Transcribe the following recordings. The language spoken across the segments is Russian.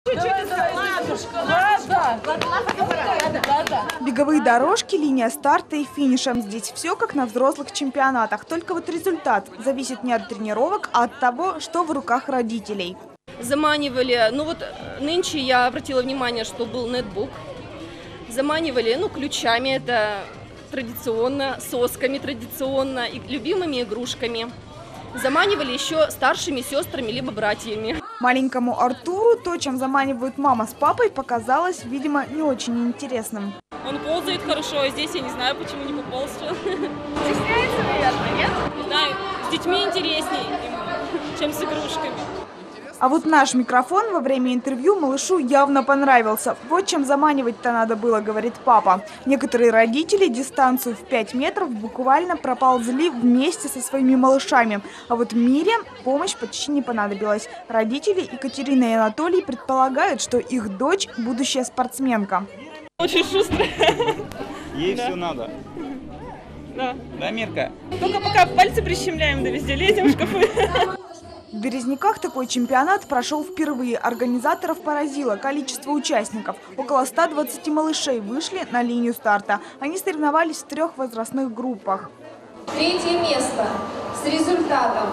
Беговые дорожки, линия старта и финиша. Здесь все как на взрослых чемпионатах. Только вот результат зависит не от тренировок, а от того, что в руках родителей. Заманивали, нынче я обратила внимание, что был нетбук. Заманивали, ключами, это традиционно, сосками традиционно, и любимыми игрушками. Заманивали еще старшими сестрами либо братьями. Маленькому Артуру то, чем заманивают мама с папой, показалось, видимо, не очень интересным. Он ползает хорошо, а здесь я не знаю, почему не пополз. Стесняется, наверное, нет? Не знаю, с детьми интереснее, чем с игрушками. А вот наш микрофон во время интервью малышу явно понравился. Вот чем заманивать-то надо было, говорит папа. Некоторые родители дистанцию в 5 метров буквально проползли вместе со своими малышами. А вот Мире помощь почти не понадобилась. Родители Екатерина и Анатолий предполагают, что их дочь – будущая спортсменка. Очень шустрая. Ей все надо. Да. Да, Мирка? Только пока пальцы прищемляем, да везде лезем в шкафы. В Березниках такой чемпионат прошел впервые. Организаторов поразило количество участников. Около 120 малышей вышли на линию старта. Они соревновались в 3 возрастных группах. 3-е место с результатом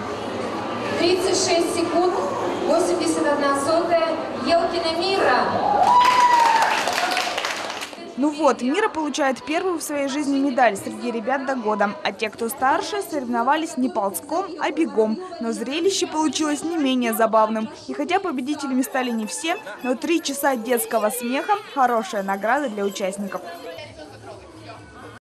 36 секунд 81 сотая Елкина Мира. Ну вот, Мира получает первую в своей жизни медаль среди ребят до года. А те, кто старше, соревновались не ползком, а бегом. Но зрелище получилось не менее забавным. И хотя победителями стали не все, но 3 часа детского смеха – хорошая награда для участников.